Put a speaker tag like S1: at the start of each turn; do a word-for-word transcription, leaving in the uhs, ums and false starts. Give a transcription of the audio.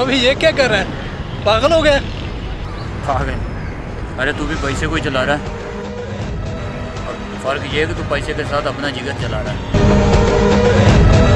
S1: अभी ये क्या कर रहा है? पागल हो गया?
S2: पागल? अरे तू भी पैसे को ही चला रहा है, और फर्क ये है कि तू पैसे के साथ अपना जिगर चला रहा है।